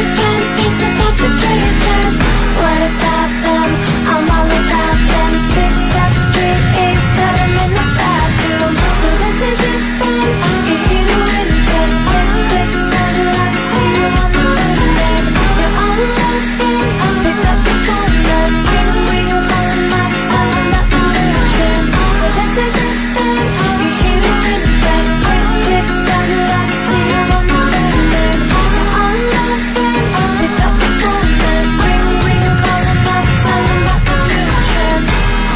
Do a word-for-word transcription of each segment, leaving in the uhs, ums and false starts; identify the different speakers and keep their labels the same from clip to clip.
Speaker 1: boyfriend thinks about your places. What about them? I'm all about them. Six such straight A's, got 'em in the bathroom. So this is it then, you're here to win then. Quick, quick, settle up, see you on the other end. You're on the road then, pick up the phone then. Ring, ring, calling my time, not my entrance. So this is it then, you're here to win then. Quick, quick, settle up, see you on the other end. You're on the road then, pick up the phone then. Ring, ring, calling my time, not my entrance.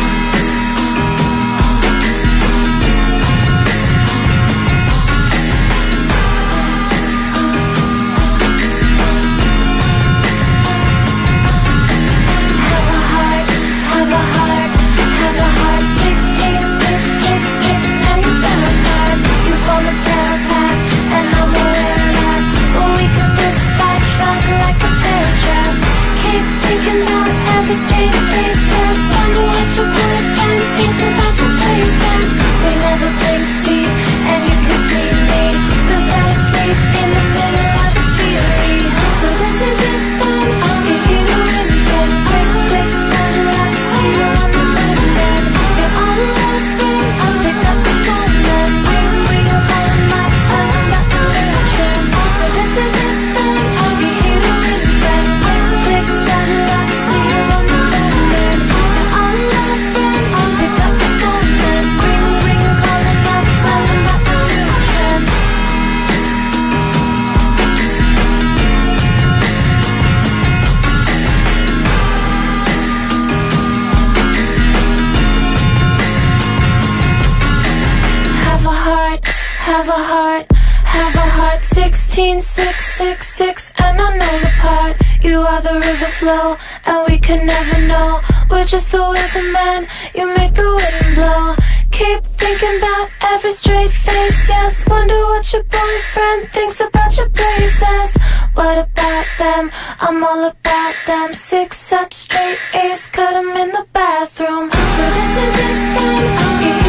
Speaker 1: Have a heart, have a heart, have a heart. Sixteen, six, six, six, and you fell apart. You form a terror pack, and I'm aware of that. But we can fist fight, track like a bear trap. Keep thinking about every straight face. Yes, wonder what your boyfriend thinks about your places. We never blink, see, and you can see me. We fell asleep in the middle of the theory. So this is it then, you're here to win then. Quick, quick, settle up, see you on the other end. You're on the road then, pick up the phone then. Ring, ring, calling my time, not my entrance. So this is it then, you're here to win then. Quick, quick, settle up, see you on the other end. You're on the road then, pick up the phone then. Ring, ring, calling my time, not my entrance. Have a heart, have a heart, have a heart. Sixteen, six, six, six, and I know the part. You are the river flow, and we can never know. We're just the weatherman, you make the wind blow. Keep thinking about every straight face, yes. Wonder what your boyfriend thinks about your places. What about them? I'm all about them. Six such straight A's, cut 'em in the bathroom. So this is it then, you're